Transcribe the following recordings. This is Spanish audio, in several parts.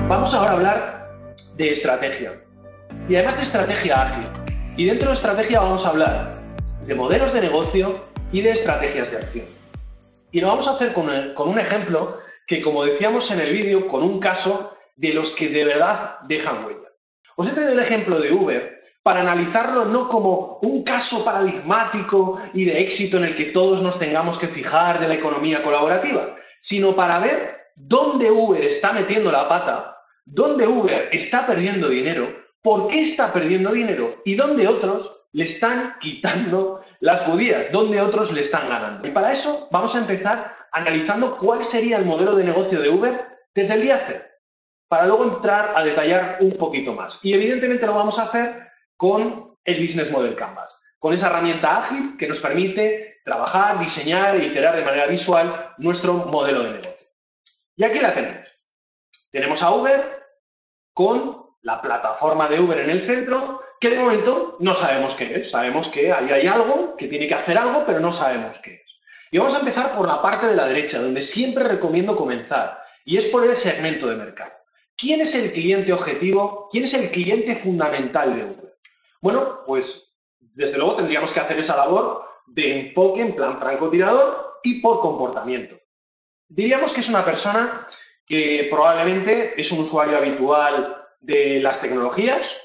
Vamos ahora a hablar de estrategia. Y además de estrategia ágil. Y dentro de estrategia vamos a hablar de modelos de negocio y de estrategias de acción. Y lo vamos a hacer con un ejemplo que, como decíamos en el vídeo, con un caso de los que de verdad dejan huella. Os he traído el ejemplo de Uber para analizarlo no como un caso paradigmático y de éxito en el que todos nos tengamos que fijar de la economía colaborativa, sino para ver dónde Uber está metiendo la pata, dónde Uber está perdiendo dinero, por qué está perdiendo dinero y dónde otros le están quitando las judías, dónde otros le están ganando. Y para eso vamos a empezar analizando cuál sería el modelo de negocio de Uber desde el día cero, para luego entrar a detallar un poquito más. Y evidentemente lo vamos a hacer con el Business Model Canvas, con esa herramienta ágil que nos permite trabajar, diseñar e iterar de manera visual nuestro modelo de negocio. Y aquí la tenemos. Tenemos a Uber con la plataforma de Uber en el centro, que de momento no sabemos qué es. Sabemos que ahí hay algo, que tiene que hacer algo, pero no sabemos qué es. Y vamos a empezar por la parte de la derecha, donde siempre recomiendo comenzar, y es por el segmento de mercado. ¿Quién es el cliente objetivo? ¿Quién es el cliente fundamental de Uber? Bueno, pues desde luego tendríamos que hacer esa labor de enfoque en plan francotirador y por comportamiento. Diríamos que es una persona que probablemente es un usuario habitual de las tecnologías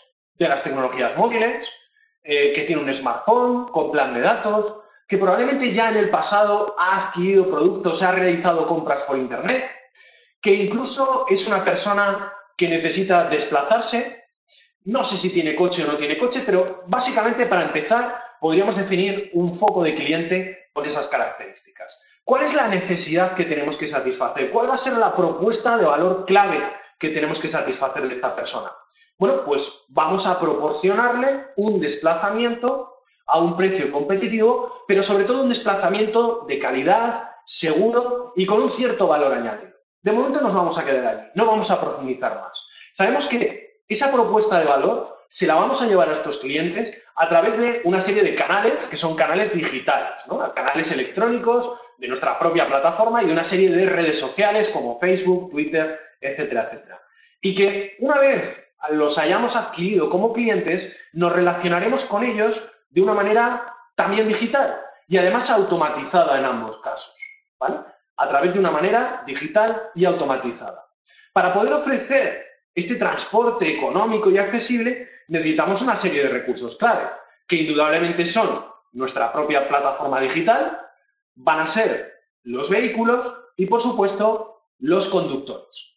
móviles, que tiene un smartphone con plan de datos, que probablemente ya en el pasado ha adquirido productos, ha realizado compras por Internet, que incluso es una persona que necesita desplazarse. No sé si tiene coche o no tiene coche, pero básicamente para empezar podríamos definir un foco de cliente con esas características. ¿Cuál es la necesidad que tenemos que satisfacer? ¿Cuál va a ser la propuesta de valor clave que tenemos que satisfacer de esta persona? Bueno, pues vamos a proporcionarle un desplazamiento a un precio competitivo, pero sobre todo un desplazamiento de calidad, seguro y con un cierto valor añadido. De momento nos vamos a quedar allí, no vamos a profundizar más. Sabemos que esa propuesta de valor se la vamos a llevar a estos clientes a través de una serie de canales que son canales digitales, ¿no? Canales electrónicos de nuestra propia plataforma y de una serie de redes sociales como Facebook, Twitter, etcétera, etcétera. Y que una vez los hayamos adquirido como clientes, nos relacionaremos con ellos de una manera también digital y además automatizada en ambos casos, ¿vale? A través de una manera digital y automatizada. Para poder ofrecer este transporte económico y accesible, necesitamos una serie de recursos clave, que indudablemente son nuestra propia plataforma digital, van a ser los vehículos y, por supuesto, los conductores.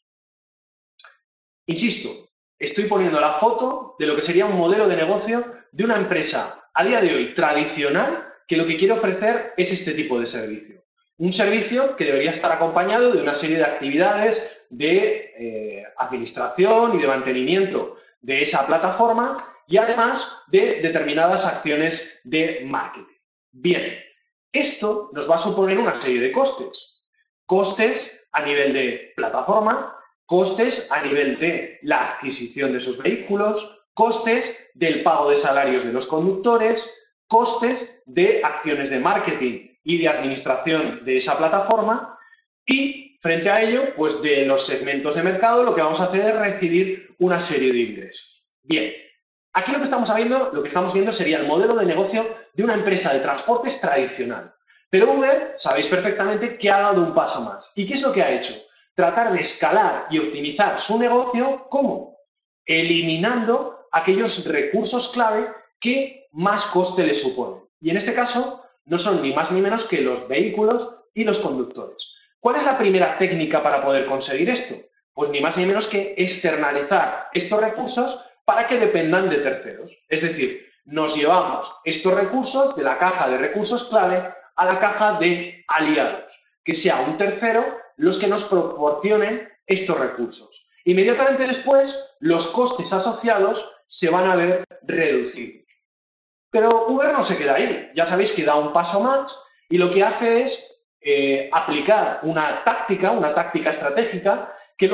Insisto, estoy poniendo la foto de lo que sería un modelo de negocio de una empresa a día de hoy tradicional que lo que quiere ofrecer es este tipo de servicio. Un servicio que debería estar acompañado de una serie de actividades de administración y de mantenimiento de esa plataforma y además de determinadas acciones de marketing. Bien, esto nos va a suponer una serie de costes. Costes a nivel de plataforma, costes a nivel de la adquisición de esos vehículos, costes del pago de salarios de los conductores, costes de acciones de marketing y de administración de esa plataforma y, frente a ello, pues de los segmentos de mercado lo que vamos a hacer es recibir una serie de ingresos. Bien, aquí lo que estamos viendo sería el modelo de negocio de una empresa de transportes tradicional. Pero Uber, sabéis perfectamente que ha dado un paso más. ¿Y qué es lo que ha hecho? Tratar de escalar y optimizar su negocio, ¿cómo? Eliminando aquellos recursos clave que más coste le suponen. Y en este caso no son ni más ni menos que los vehículos y los conductores. ¿Cuál es la primera técnica para poder conseguir esto? Pues ni más ni menos que externalizar estos recursos para que dependan de terceros. Es decir, nos llevamos estos recursos de la caja de recursos clave a la caja de aliados, que sea un tercero los que nos proporcionen estos recursos. Inmediatamente después, los costes asociados se van a ver reducidos. Pero Uber no se queda ahí. Ya sabéis que da un paso más y lo que hace es aplicar una técnica estratégica, que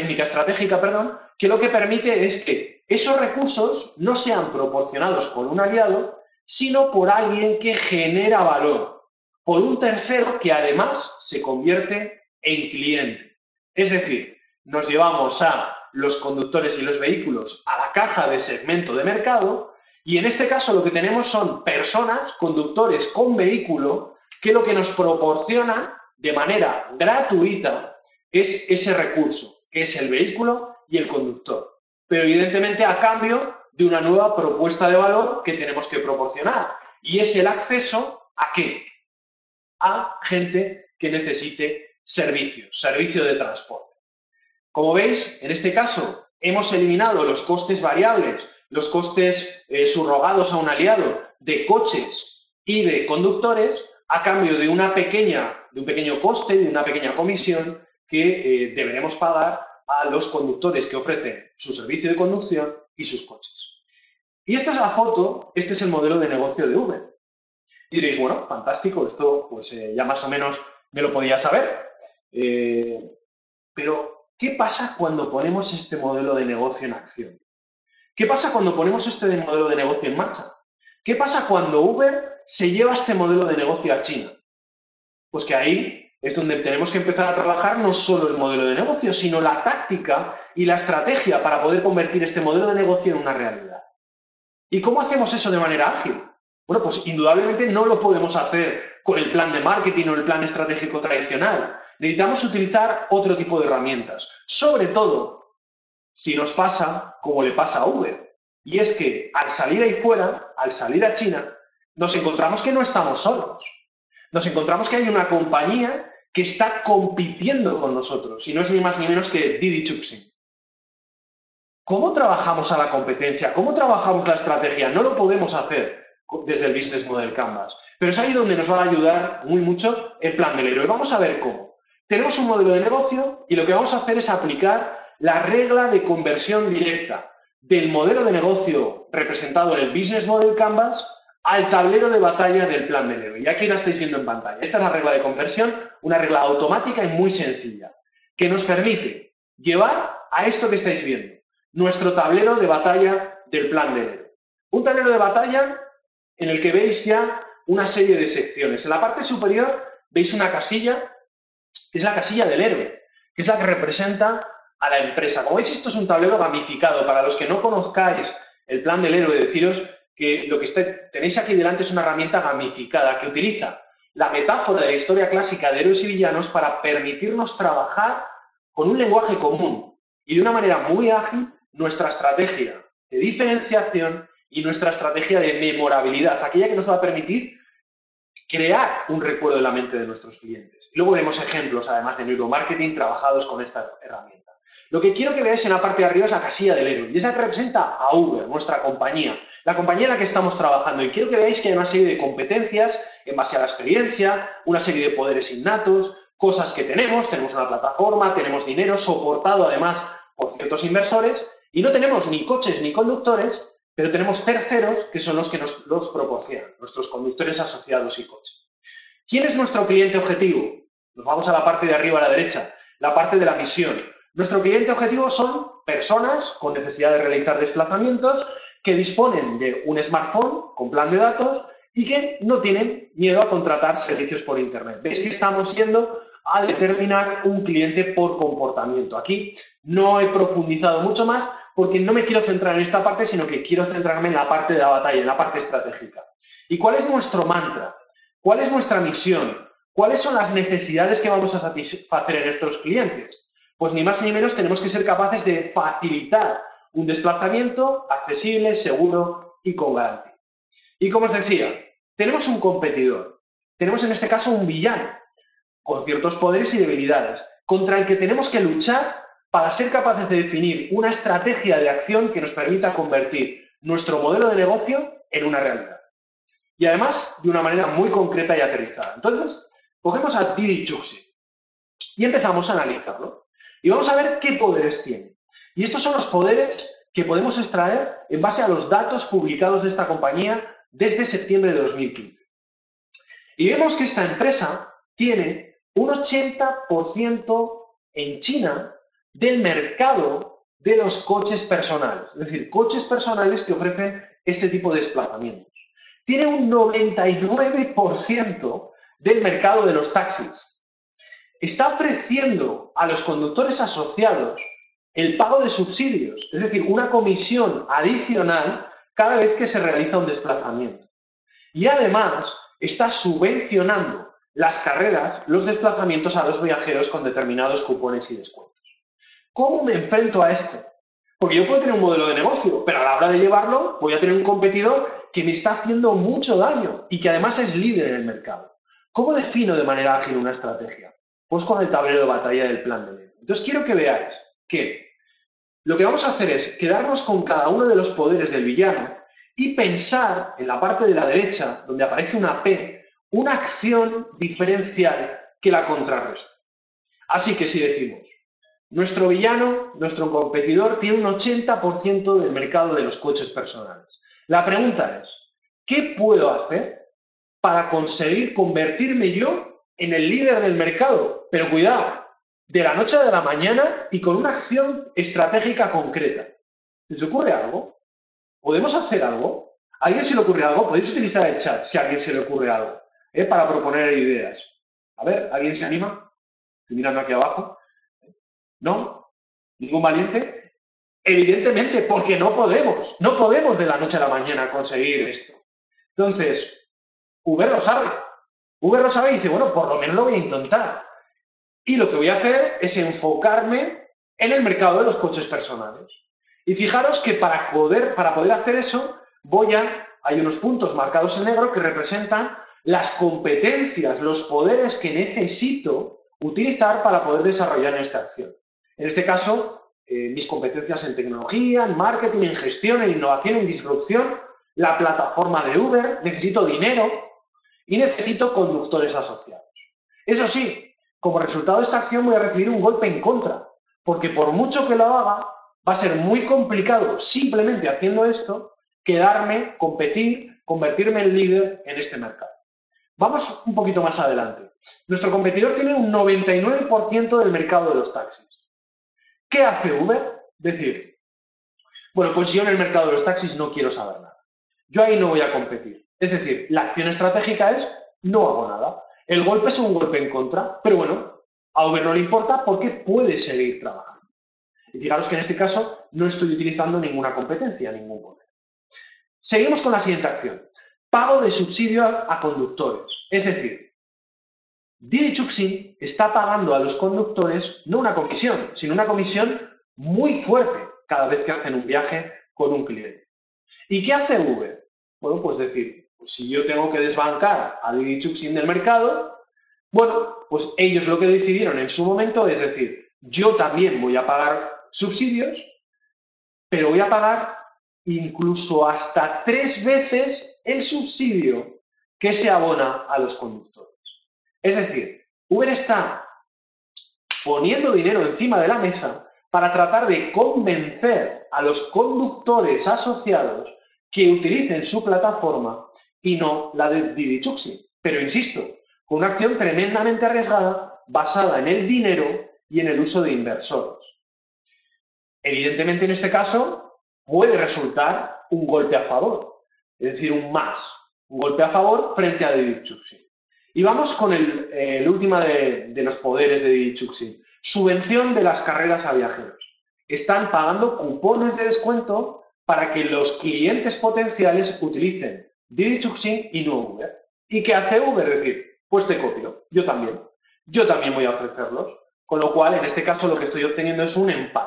lo que permite es que esos recursos no sean proporcionados por un aliado, sino por alguien que genera valor, por un tercero que además se convierte en cliente. Es decir, nos llevamos a los conductores y los vehículos a la caja de segmento de mercado, y en este caso lo que tenemos son personas, conductores con vehículo, que lo que nos proporcionan de manera gratuita es ese recurso, que es el vehículo y el conductor. Pero evidentemente a cambio de una nueva propuesta de valor que tenemos que proporcionar, y es el acceso ¿a qué? A gente que necesite servicio de transporte. Como veis, en este caso hemos eliminado los costes variables, los costes subrogados a un aliado de coches y de conductores a cambio de un pequeño coste, de una pequeña comisión que deberemos pagar a los conductores que ofrecen su servicio de conducción y sus coches. Y esta es la foto, este es el modelo de negocio de Uber. Y diréis, bueno, fantástico, esto pues ya más o menos me lo podía saber. Pero, ¿qué pasa cuando ponemos este modelo de negocio en acción? ¿Qué pasa cuando ponemos este modelo de negocio en marcha? ¿Qué pasa cuando Uber se lleva este modelo de negocio a China? Pues que ahí es donde tenemos que empezar a trabajar no solo el modelo de negocio, sino la táctica y la estrategia para poder convertir este modelo de negocio en una realidad. ¿Y cómo hacemos eso de manera ágil? Bueno, pues indudablemente no lo podemos hacer con el plan de marketing o el plan estratégico tradicional. Necesitamos utilizar otro tipo de herramientas, sobre todo si nos pasa como le pasa a Uber. Y es que al salir ahí fuera, al salir a China, nos encontramos que no estamos solos. Nos encontramos que hay una compañía que está compitiendo con nosotros, y no es ni más ni menos que Didi Chuxing. ¿Cómo trabajamos a la competencia? ¿Cómo trabajamos la estrategia? No lo podemos hacer desde el Business Model Canvas, pero es ahí donde nos va a ayudar muy mucho el plan del héroe. Vamos a ver cómo. Tenemos un modelo de negocio y lo que vamos a hacer es aplicar la regla de conversión directa del modelo de negocio representado en el Business Model Canvas al tablero de batalla del plan del héroe. Y aquí la estáis viendo en pantalla. Esta es la regla de conversión, una regla automática y muy sencilla, que nos permite llevar a esto que estáis viendo, nuestro tablero de batalla del plan del héroe. Un tablero de batalla en el que veis ya una serie de secciones. En la parte superior veis una casilla, que es la casilla del héroe, que es la que representa a la empresa. Como veis, esto es un tablero gamificado. Para los que no conozcáis el plan del héroe, deciros que lo que tenéis aquí delante es una herramienta gamificada que utiliza la metáfora de la historia clásica de héroes y villanos para permitirnos trabajar con un lenguaje común y de una manera muy ágil nuestra estrategia de diferenciación y nuestra estrategia de memorabilidad, aquella que nos va a permitir crear un recuerdo en la mente de nuestros clientes. Y luego veremos ejemplos, además de neuromarketing, trabajados con esta herramienta. Lo que quiero que veáis en la parte de arriba es la casilla del héroe, y es la que representa a Uber, nuestra compañía, la compañía en la que estamos trabajando. Y quiero que veáis que hay una serie de competencias en base a la experiencia, una serie de poderes innatos, cosas que tenemos una plataforma, tenemos dinero soportado además por ciertos inversores, y no tenemos ni coches ni conductores, pero tenemos terceros que son los que nos los proporcionan, nuestros conductores asociados y coches. ¿Quién es nuestro cliente objetivo? Nos vamos a la parte de arriba a la derecha, la parte de la misión. Nuestro cliente objetivo son personas con necesidad de realizar desplazamientos que disponen de un smartphone con plan de datos y que no tienen miedo a contratar servicios por Internet. Veis que estamos yendo a determinar un cliente por comportamiento. Aquí no he profundizado mucho más porque no me quiero centrar en esta parte, sino que quiero centrarme en la parte de la batalla, en la parte estratégica. ¿Y cuál es nuestro mantra? ¿Cuál es nuestra misión? ¿Cuáles son las necesidades que vamos a satisfacer en estos clientes? Pues ni más ni menos tenemos que ser capaces de facilitar un desplazamiento accesible, seguro y con garantía. Y como os decía, tenemos un competidor, tenemos en este caso un villano, con ciertos poderes y debilidades, contra el que tenemos que luchar para ser capaces de definir una estrategia de acción que nos permita convertir nuestro modelo de negocio en una realidad. Y además, de una manera muy concreta y aterrizada. Entonces, cogemos a Didi Chuxing y empezamos a analizarlo. Y vamos a ver qué poderes tiene. Y estos son los poderes que podemos extraer en base a los datos publicados de esta compañía desde septiembre de 2015. Y vemos que esta empresa tiene un 80% en China del mercado de los coches personales, es decir, coches personales que ofrecen este tipo de desplazamientos. Tiene un 99% del mercado de los taxis. Está ofreciendo a los conductores asociados el pago de subsidios, es decir, una comisión adicional cada vez que se realiza un desplazamiento. Y además está subvencionando las carreras, los desplazamientos a los viajeros con determinados cupones y descuentos. ¿Cómo me enfrento a esto? Porque yo puedo tener un modelo de negocio, pero a la hora de llevarlo voy a tener un competidor que me está haciendo mucho daño y que además es líder en el mercado. ¿Cómo defino de manera ágil una estrategia? Pues con el tablero de batalla del plan de Lero. Entonces quiero que veáis que lo que vamos a hacer es quedarnos con cada uno de los poderes del villano y pensar en la parte de la derecha, donde aparece una P, una acción diferencial que la contrarreste. Así que si decimos, nuestro villano, nuestro competidor, tiene un 80% del mercado de los coches personales. La pregunta es, ¿qué puedo hacer para conseguir convertirme yo en el líder del mercado? Pero cuidado, de la noche a la mañana y con una acción estratégica concreta. ¿Se os ocurre algo? ¿Podemos hacer algo? ¿A alguien se le ocurre algo? Podéis utilizar el chat si a alguien se le ocurre algo, para proponer ideas. A ver, ¿alguien se anima? Estoy mirando aquí abajo. ¿No? ¿Ningún valiente? Evidentemente, porque no podemos. No podemos de la noche a la mañana conseguir esto. Entonces, Uber lo sabe. Uber lo sabe y dice, bueno, por lo menos lo voy a intentar. Y lo que voy a hacer es enfocarme en el mercado de los coches personales. Y fijaros que para poder hacer eso, hay unos puntos marcados en negro que representan las competencias, los poderes que necesito utilizar para poder desarrollar esta acción. En este caso, mis competencias en tecnología, en marketing, en gestión, en innovación, en disrupción, la plataforma de Uber, necesito dinero y necesito conductores asociados. Eso sí, como resultado de esta acción voy a recibir un golpe en contra, porque por mucho que lo haga, va a ser muy complicado simplemente haciendo esto, quedarme, competir, convertirme en líder en este mercado. Vamos un poquito más adelante. Nuestro competidor tiene un 99% del mercado de los taxis. ¿Qué hace Uber? Decir, bueno, pues yo en el mercado de los taxis no quiero saber nada. Yo ahí no voy a competir. Es decir, la acción estratégica es no hago nada. El golpe es un golpe en contra, pero bueno, a Uber no le importa porque puede seguir trabajando. Y fijaros que en este caso no estoy utilizando ninguna competencia, ningún poder. Seguimos con la siguiente acción. Pago de subsidio a conductores. Es decir, Didi Chuxing está pagando a los conductores no una comisión, sino una comisión muy fuerte cada vez que hacen un viaje con un cliente. ¿Y qué hace Uber? Bueno, pues decir, pues si yo tengo que desbancar a Didi Chuxing del mercado, bueno, pues ellos lo que decidieron en su momento es decir, yo también voy a pagar subsidios, pero voy a pagar incluso hasta 3 veces el subsidio que se abona a los conductores. Es decir, Uber está poniendo dinero encima de la mesa para tratar de convencer a los conductores asociados que utilicen su plataforma y no la de Didi Chuxing. Pero insisto, con una acción tremendamente arriesgada basada en el dinero y en el uso de inversores. Evidentemente, en este caso, puede resultar un golpe a favor, es decir, un golpe a favor frente a Didi Chuxing. Y vamos con el último de los poderes de Didi Chuxing, subvención de las carreras a viajeros. Están pagando cupones de descuento para que los clientes potenciales utilicen Didi Chuxing y no Uber. ¿Y qué hace Uber? Es decir, pues te copio, yo también voy a ofrecerlos. Con lo cual, en este caso, lo que estoy obteniendo es un empate.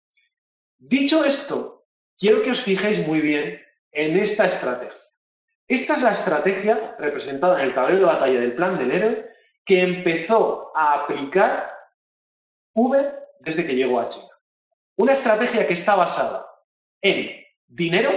Dicho esto, quiero que os fijéis muy bien en esta estrategia. Esta es la estrategia representada en el tablero de batalla del plan del héroe que empezó a aplicar Uber desde que llegó a China. Una estrategia que está basada en dinero,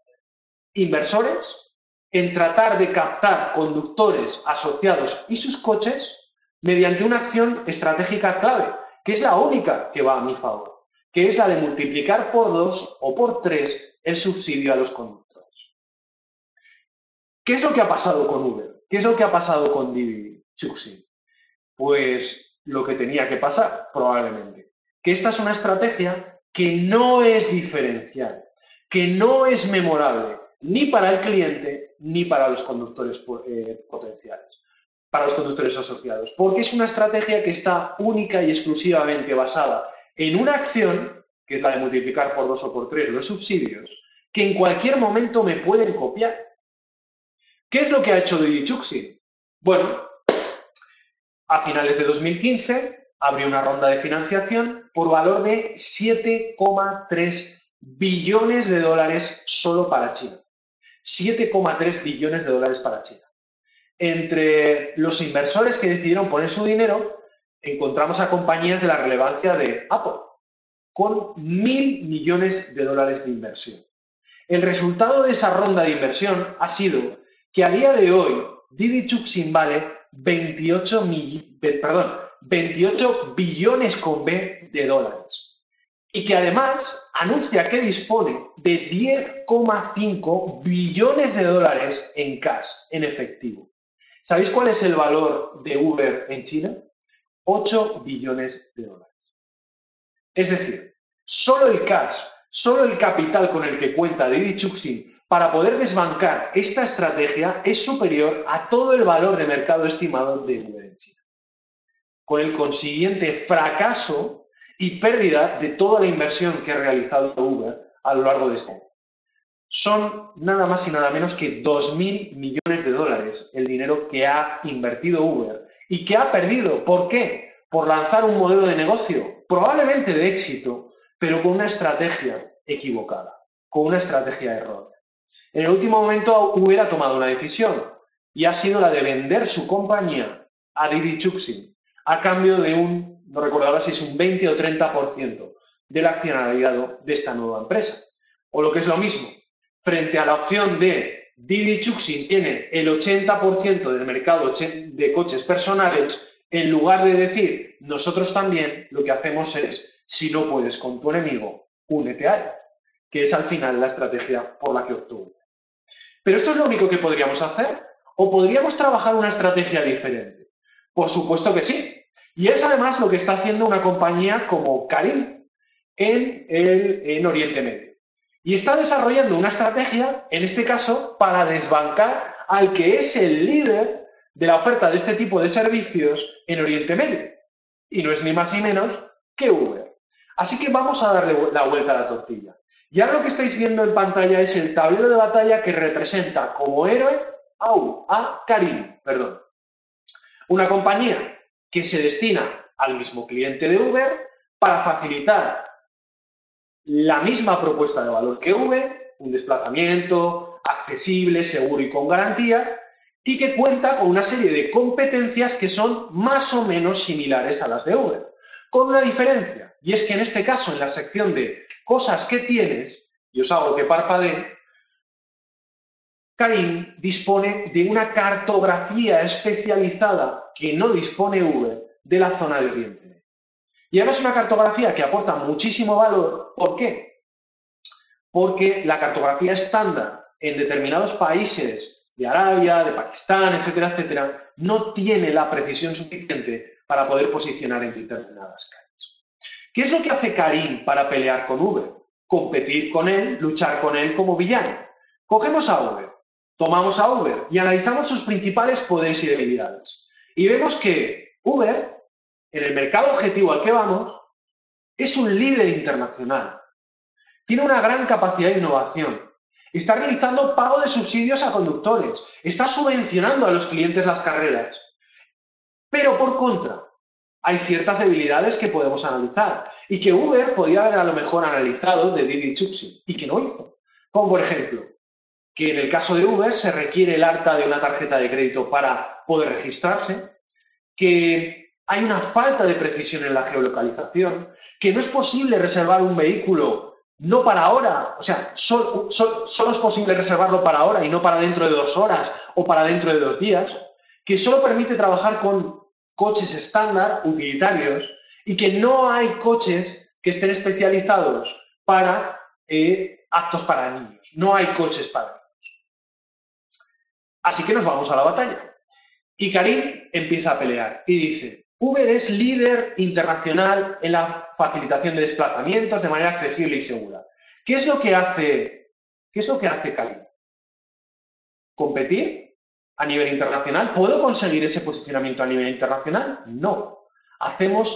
inversores, en tratar de captar conductores asociados y sus coches mediante una acción estratégica clave, que es la única que va a mi favor, que es la de multiplicar por 2 o por 3 el subsidio a los conductores. ¿Qué es lo que ha pasado con Uber? ¿Qué es lo que ha pasado con Didi Chuxing? Pues lo que tenía que pasar, probablemente. Que esta es una estrategia que no es diferencial, que no es memorable, ni para el cliente, ni para los conductores potenciales, para los conductores asociados. Porque es una estrategia que está única y exclusivamente basada en una acción que es la de multiplicar por 2 o por 3 los subsidios, que en cualquier momento me pueden copiar. ¿Qué es lo que ha hecho Didi Chuxing? Bueno, a finales de 2015 abrió una ronda de financiación por valor de 7,3 billones de dólares solo para China. 7,3 billones de dólares para China. Entre los inversores que decidieron poner su dinero, encontramos a compañías de la relevancia de Apple, con 1.000 millones de dólares de inversión. El resultado de esa ronda de inversión ha sido que a día de hoy Didi Chuxing vale 28 billones con B de dólares y que además anuncia que dispone de 10,5 billones de dólares en cash, en efectivo. ¿Sabéis cuál es el valor de Uber en China? 8 billones de dólares. Es decir, solo el cash, solo el capital con el que cuenta Didi Chuxing para poder desbancar esta estrategia es superior a todo el valor de mercado estimado de Uber en China, con el consiguiente fracaso y pérdida de toda la inversión que ha realizado Uber a lo largo de este año. Son nada más y nada menos que 2.000 millones de dólares el dinero que ha invertido Uber y que ha perdido. ¿Por qué? Por lanzar un modelo de negocio probablemente de éxito, pero con una estrategia equivocada, con una estrategia errónea. En el último momento Uber ha tomado una decisión y ha sido la de vender su compañía a Didi Chuxing a cambio de no recuerdo ahora si es un 20 o 30% del accionariado de esta nueva empresa. O lo que es lo mismo, frente a la opción de Didi Chuxing tiene el 80% del mercado de coches personales, en lugar de decir nosotros también, lo que hacemos es, si no puedes con tu enemigo, únete a él, que es al final la estrategia por la que optó Uber. ¿Pero esto es lo único que podríamos hacer? ¿O podríamos trabajar una estrategia diferente? Por supuesto que sí. Y es además lo que está haciendo una compañía como Careem en Oriente Medio. Y está desarrollando una estrategia, en este caso, para desbancar al que es el líder de la oferta de este tipo de servicios en Oriente Medio. Y no es ni más ni menos que Uber. Así que vamos a darle la vuelta a la tortilla. Y ahora lo que estáis viendo en pantalla es el tablero de batalla que representa como héroe a Careem, una compañía que se destina al mismo cliente de Uber para facilitar la misma propuesta de valor que Uber, un desplazamiento accesible, seguro y con garantía, y que cuenta con una serie de competencias que son más o menos similares a las de Uber, con una diferencia, y es que en este caso, en la sección de cosas que tienes, y os hago que parpadee, Careem dispone de una cartografía especializada que no dispone Uber de la zona de Oriente Medio. Y además es una cartografía que aporta muchísimo valor. ¿Por qué? Porque la cartografía estándar en determinados países de Arabia, de Pakistán, etcétera, etcétera, no tiene la precisión suficiente para poder posicionar en determinadas calles. ¿Qué es lo que hace Careem para pelear con Uber? Competir con él, luchar con él como villano. Cogemos a Uber, tomamos a Uber y analizamos sus principales poderes y debilidades. Y vemos que Uber, en el mercado objetivo al que vamos, es un líder internacional. Tiene una gran capacidad de innovación. Está realizando pago de subsidios a conductores. Está subvencionando a los clientes las carreras. Pero por contra, hay ciertas debilidades que podemos analizar y que Uber podría haber a lo mejor analizado de Didi Chuxing y que no hizo. Como por ejemplo, que en el caso de Uber se requiere el acta de una tarjeta de crédito para poder registrarse, que hay una falta de precisión en la geolocalización, que no es posible reservar un vehículo no para ahora, o sea, solo es posible reservarlo para ahora y no para dentro de 2 horas o para dentro de 2 días, que solo permite trabajar con coches estándar, utilitarios, y que no hay coches que estén especializados para aptos para niños. No hay coches para niños. Así que nos vamos a la batalla. Y Careem empieza a pelear y dice: Uber es líder internacional en la facilitación de desplazamientos de manera accesible y segura. ¿Qué es lo que hace Careem? ¿Competir a nivel internacional? ¿Puedo conseguir ese posicionamiento a nivel internacional? No. Hacemos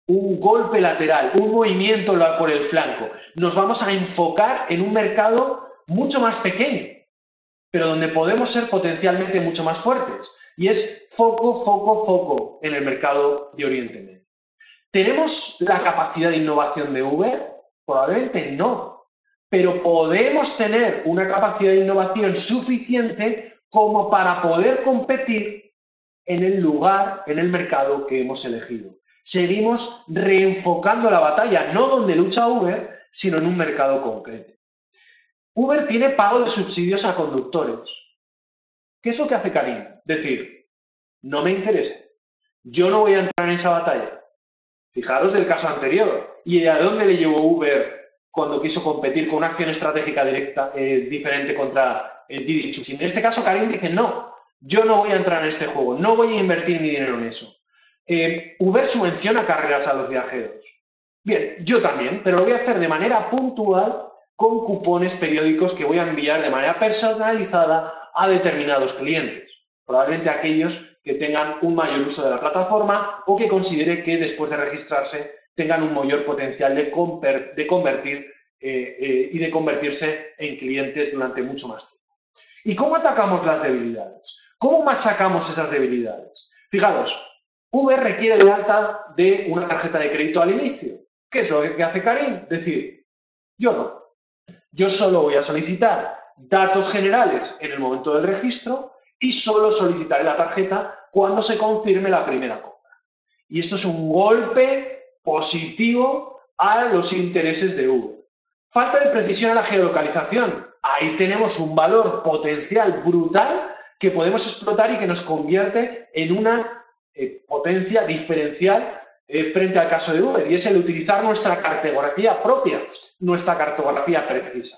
un golpe lateral, un movimiento por el flanco. Nos vamos a enfocar en un mercado mucho más pequeño, pero donde podemos ser potencialmente mucho más fuertes. Y es foco, foco, foco en el mercado de Oriente Medio. ¿Tenemos la capacidad de innovación de Uber? Probablemente no. Pero podemos tener una capacidad de innovación suficiente como para poder competir en el lugar, en el mercado que hemos elegido. Seguimos reenfocando la batalla, no donde lucha Uber, sino en un mercado concreto. Uber tiene pago de subsidios a conductores. ¿Qué es lo que hace Careem? Decir, no me interesa, yo no voy a entrar en esa batalla. Fijaros del caso anterior. ¿Y a dónde le llevó Uber cuando quiso competir con una acción estratégica directa, diferente contra Didi Chuxing? En este caso, Careem dice, no, yo no voy a entrar en este juego, no voy a invertir mi dinero en eso. Uber subvenciona carreras a los viajeros. Bien, yo también, pero lo voy a hacer de manera puntual con cupones periódicos que voy a enviar de manera personalizada a determinados clientes. Probablemente aquellos que tengan un mayor uso de la plataforma o que considere que después de registrarse tengan un mayor potencial de convertir y de convertirse en clientes durante mucho más tiempo. ¿Y cómo atacamos las debilidades? ¿Cómo machacamos esas debilidades? Fijaros, Uber requiere el alta de una tarjeta de crédito al inicio. ¿Qué es lo que hace Careem? Decir, yo no. Yo solo voy a solicitar datos generales en el momento del registro y solo solicitaré la tarjeta cuando se confirme la primera compra. Y esto es un golpe positivo a los intereses de Uber. Falta de precisión en la geolocalización. Ahí tenemos un valor potencial brutal que podemos explotar y que nos convierte en una potencia diferencial frente al caso de Uber, y es el utilizar nuestra cartografía propia, nuestra cartografía precisa.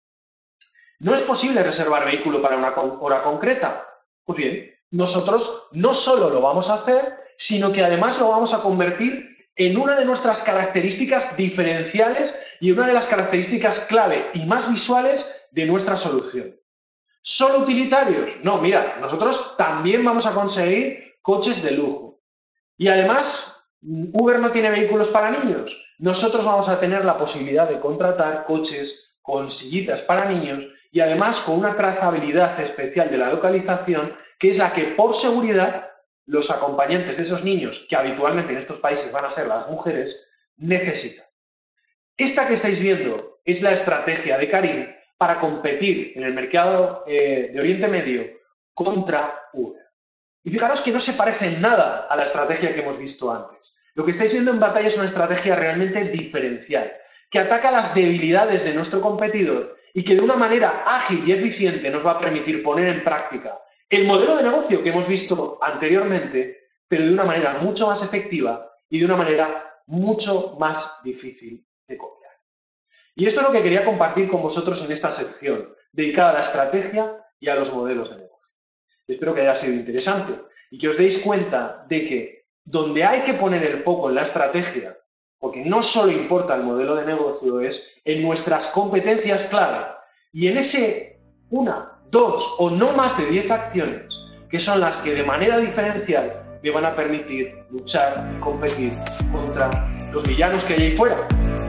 ¿No es posible reservar vehículo para una hora concreta? Pues bien, nosotros no solo lo vamos a hacer, sino que además lo vamos a convertir en una de nuestras características diferenciales y una de las características clave y más visuales de nuestra solución. ¿Solo utilitarios? No, mira, nosotros también vamos a conseguir coches de lujo. Y además, Uber no tiene vehículos para niños. Nosotros vamos a tener la posibilidad de contratar coches con sillitas para niños y además con una trazabilidad especial de la localización, que es la que, por seguridad, los acompañantes de esos niños, que habitualmente en estos países van a ser las mujeres, necesitan. Esta que estáis viendo es la estrategia de Careem para competir en el mercado de Oriente Medio contra Uber. Y fijaros que no se parece en nada a la estrategia que hemos visto antes. Lo que estáis viendo en batalla es una estrategia realmente diferencial, que ataca las debilidades de nuestro competidor y que de una manera ágil y eficiente nos va a permitir poner en práctica el modelo de negocio que hemos visto anteriormente, pero de una manera mucho más efectiva y de una manera mucho más difícil de copiar. Y esto es lo que quería compartir con vosotros en esta sección, dedicada a la estrategia y a los modelos de negocio. Espero que haya sido interesante y que os deis cuenta de que donde hay que poner el foco en la estrategia, porque no solo importa el modelo de negocio, es en nuestras competencias clave y en ese 1, 2 o no más de 10 acciones que son las que de manera diferencial me van a permitir luchar y competir contra los villanos que hay ahí fuera.